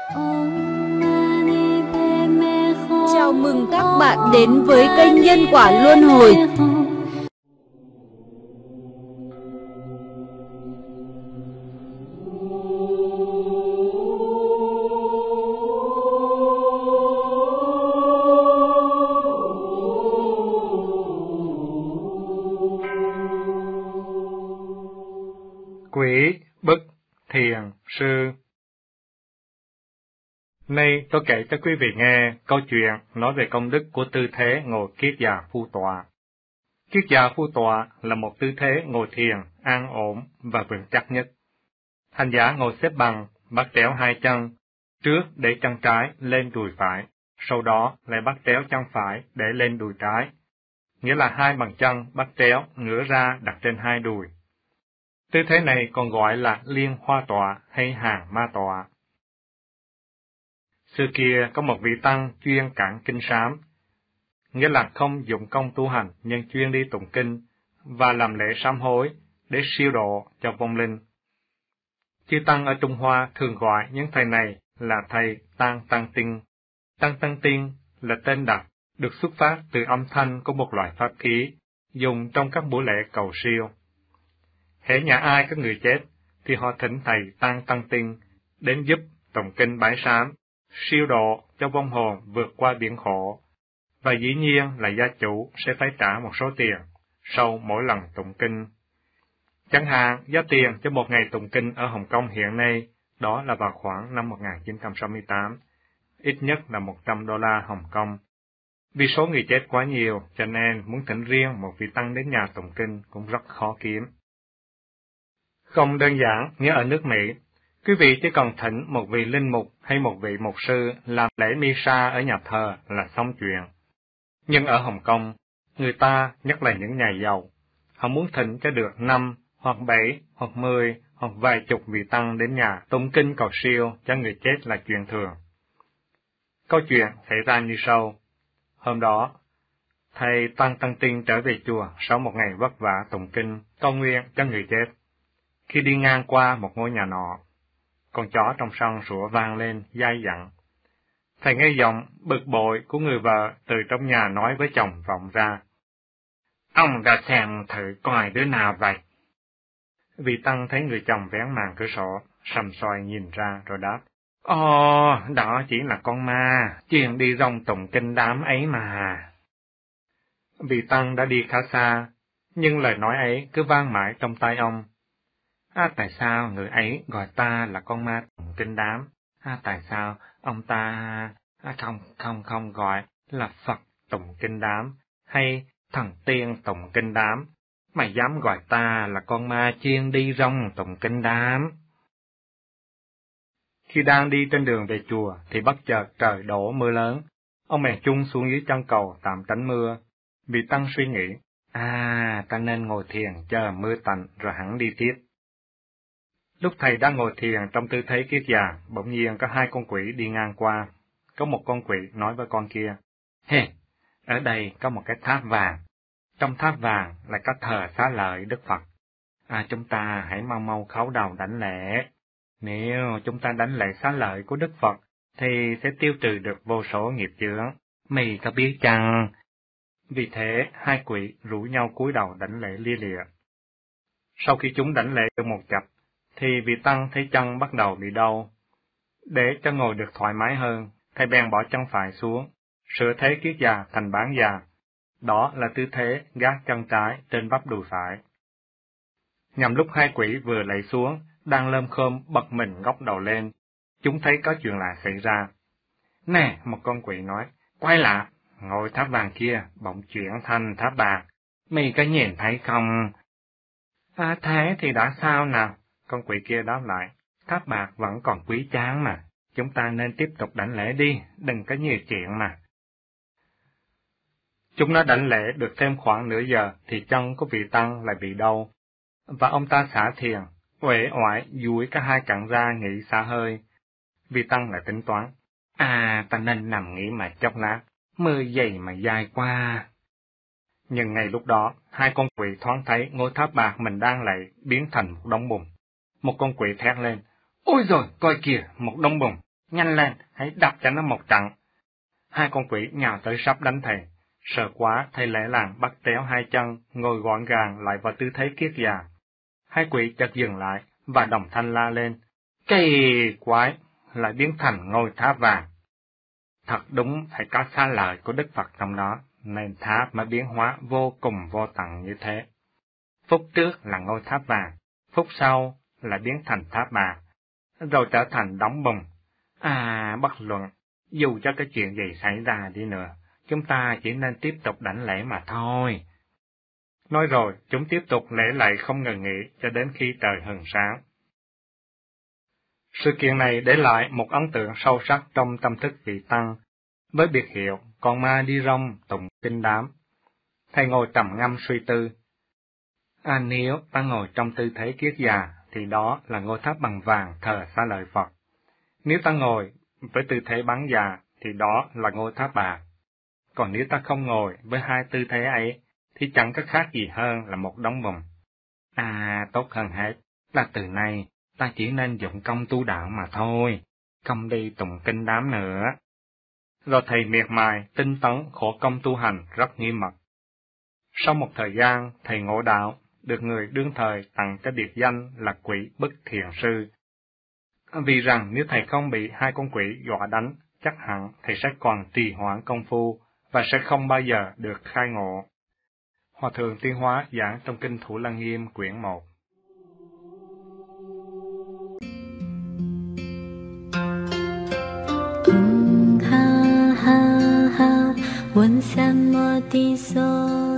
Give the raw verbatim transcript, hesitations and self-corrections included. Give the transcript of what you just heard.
Chào mừng các bạn đến với kênh Nhân Quả Luân Hồi. Quỷ Bức Thiền Sư. Nay tôi kể cho quý vị nghe câu chuyện nói về công đức của tư thế ngồi kiết già phu tọa. Kiết già phu tọa là một tư thế ngồi thiền an ổn và vững chắc nhất. Hành giả ngồi xếp bằng, bắt chéo hai chân, trước để chân trái lên đùi phải, sau đó lại bắt chéo chân phải để lên đùi trái, nghĩa là hai bàn chân bắt chéo ngửa ra đặt trên hai đùi. Tư thế này còn gọi là liên hoa tọa hay hàng ma tọa. Xưa kia có một vị tăng chuyên cản kinh sám, nghĩa là không dụng công tu hành nhưng chuyên đi tụng kinh và làm lễ sám hối để siêu độ cho vong linh. Chư tăng ở Trung Hoa thường gọi những thầy này là thầy Tăng Tăng Tinh. Tăng Tăng Tinh là tên đặt được xuất phát từ âm thanh của một loại pháp khí dùng trong các buổi lễ cầu siêu. Hễ nhà ai có người chết thì họ thỉnh thầy Tăng Tăng Tinh đến giúp tụng kinh bái sám, siêu độ cho vong hồn vượt qua biển khổ, và dĩ nhiên là gia chủ sẽ phải trả một số tiền sau mỗi lần tụng kinh. Chẳng hạn, giá tiền cho một ngày tụng kinh ở Hồng Kông hiện nay, đó là vào khoảng năm một nghìn chín trăm sáu mươi tám, ít nhất là một trăm đô la Hồng Kông. Vì số người chết quá nhiều, cho nên muốn thỉnh riêng một vị tăng đến nhà tụng kinh cũng rất khó kiếm. Không đơn giản như ở nước Mỹ, quý vị chỉ cần thỉnh một vị linh mục hay một vị mục sư làm lễ Misa ở nhà thờ là xong chuyện. Nhưng ở Hồng Kông, người ta, nhất là những nhà giàu, họ muốn thỉnh cho được năm, hoặc bảy, hoặc mười, hoặc vài chục vị tăng đến nhà tụng kinh cầu siêu cho người chết là chuyện thường. Câu chuyện xảy ra như sau. Hôm đó, thầy Tăng Tăng Tinh trở về chùa sau một ngày vất vả tụng kinh, cầu nguyện cho người chết. Khi đi ngang qua một ngôi nhà nọ, con chó trong sân sủa vang lên, dai dẳng. Thầy nghe giọng bực bội của người vợ từ trong nhà nói với chồng vọng ra. Ông đã xem thử coi đứa nào vậy? Vị tăng thấy người chồng vén màn cửa sổ, sầm soi nhìn ra rồi đáp. Ồ, đó chỉ là con ma, chuyên đi rong tụng kinh đám ấy mà. Vị tăng đã đi khá xa, nhưng lời nói ấy cứ vang mãi trong tai ông. À, tại sao người ấy gọi ta là con ma tụng kinh đám? À, tại sao ông ta à, không không không gọi là Phật tụng kinh đám hay thần tiên tụng kinh đám, mà dám gọi ta là con ma chuyên đi rong tụng kinh đám? Khi đang đi trên đường về chùa thì bất chợt trời đổ mưa lớn, ông bèn chung xuống dưới chân cầu tạm tránh mưa. Vị tăng suy nghĩ, à, ta nên ngồi thiền chờ mưa tạnh rồi hẳn đi tiếp. Lúc thầy đang ngồi thiền trong tư thế kiết già, bỗng nhiên có hai con quỷ đi ngang qua. Có một con quỷ nói với con kia, Hê, ở đây có một cái tháp vàng. Trong tháp vàng là có thờ Xá Lợi Đức Phật. À, chúng ta hãy mau mau khấu đầu đảnh lễ. Nếu chúng ta đảnh lễ Xá Lợi của Đức Phật, thì sẽ tiêu trừ được vô số nghiệp chướng. Mày có biết chăng? Vì thế, hai quỷ rủ nhau cúi đầu đảnh lễ lia lịa. Sau khi chúng đảnh lễ được một chập, thì vị tăng thấy chân bắt đầu bị đau. Để cho ngồi được thoải mái hơn, thầy bèn bỏ chân phải xuống, sửa thế kiết già thành bán già. Đó là tư thế gác chân trái trên bắp đùi phải. Nhằm lúc hai quỷ vừa lạy xuống, đang lơm khơm bật mình ngóc đầu lên, chúng thấy có chuyện lạ xảy ra. Nè, một con quỷ nói, quay lại, ngôi tháp vàng kia bỗng chuyển thành tháp bạc, mày có nhìn thấy không? À, thế thì đã sao nào? Con quỷ kia đáp lại, tháp bạc vẫn còn quý chán mà, chúng ta nên tiếp tục đảnh lễ đi, đừng có nhiều chuyện mà. Chúng nó đảnh lễ được thêm khoảng nửa giờ thì chân của vị tăng lại bị đau, và ông ta xả thiền, uể oải duỗi cả hai cẳng ra nghỉ xả hơi. Vị tăng lại tính toán, à, ta nên nằm nghỉ mà chốc lát, mưa dày mà dài qua. Nhưng ngay lúc đó, hai con quỷ thoáng thấy ngôi tháp bạc mình đang lạy biến thành một đống bùn. Một con quỷ thét lên, ôi rồi, coi kìa, một đống bùn, Nhanh lên, hãy đập cho nó một trận. Hai con quỷ nhào tới sắp đánh thầy. Sợ quá, thầy lẽ làng bắt téo hai chân, ngồi gọn gàng lại vào tư thế kiết già. Hai quỷ chợt dừng lại, và đồng thanh la lên. Kỳ quái, lại biến thành ngôi tháp vàng. Thật đúng phải có xa lời của Đức Phật trong đó, nên tháp mới biến hóa vô cùng vô tận như thế. Phút trước là ngôi tháp vàng, phút sau lại biến thành tháp bạc, rồi trở thành đống bùn. À, bất luận, dù cho cái chuyện gì xảy ra đi nữa, chúng ta chỉ nên tiếp tục đảnh lễ mà thôi. Nói rồi, chúng tiếp tục lễ lạy không ngừng nghỉ cho đến khi trời hừng sáng. Sự kiện này để lại một ấn tượng sâu sắc trong tâm thức vị tăng, với biệt hiệu con ma đi rong tụng kinh đám. Thầy ngồi trầm ngâm suy tư. À, nếu ta ngồi trong tư thế kiết già, thì đó là ngôi tháp bằng vàng thờ Xá Lợi Phật. Nếu ta ngồi với tư thế bán già, thì đó là ngôi tháp bạc. Còn nếu ta không ngồi với hai tư thế ấy, thì chẳng có khác gì hơn là một đống bùn. À, tốt hơn hết là từ nay ta chỉ nên dụng công tu đạo mà thôi, không đi tụng kinh đám nữa. Rồi thầy miệt mài, tinh tấn, khổ công tu hành rất nghiêm mật. Sau một thời gian, thầy ngộ đạo, được người đương thời tặng cái biệt danh là quỷ bức thiền sư. Vì rằng nếu thầy không bị hai con quỷ dọa đánh, chắc hẳn thầy sẽ còn trì hoãn công phu, và sẽ không bao giờ được khai ngộ. Hòa thượng Tiến Hóa giảng trong kinh Thủ Lăng Nghiêm quyển một. Om ha ha ha, Vân Sam Mô Ti So